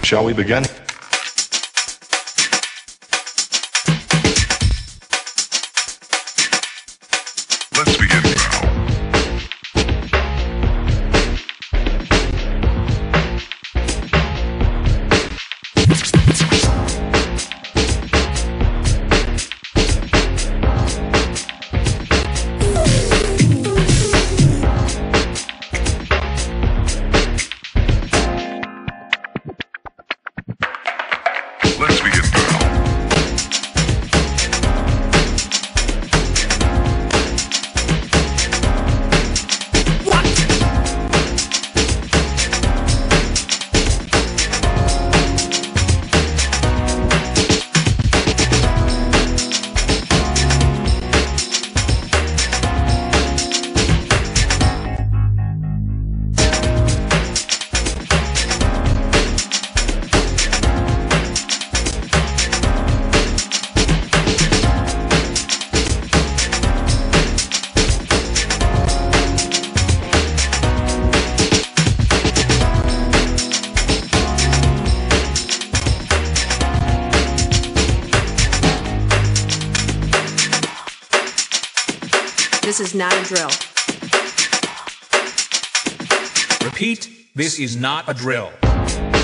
Shall we begin? Let's begin now. Let's begin now. This is not a drill. Repeat, this is not a drill.